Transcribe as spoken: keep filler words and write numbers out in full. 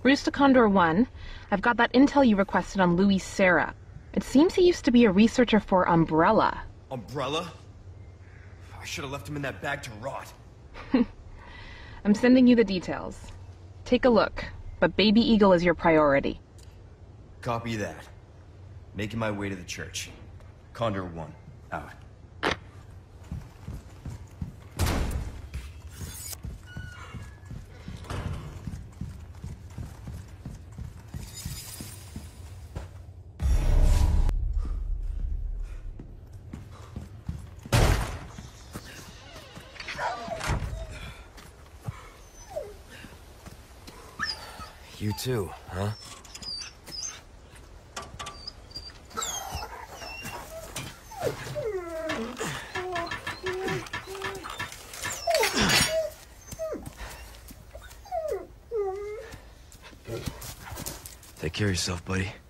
Rooster Condor one. I've got that intel you requested on Louis Serra. It seems he used to be a researcher for Umbrella. Umbrella? I should have left him in that bag to rot. I'm sending you the details. Take a look, but Baby Eagle is your priority. Copy that. Making my way to the church. Condor one, out. You too, huh? Take care of yourself, buddy.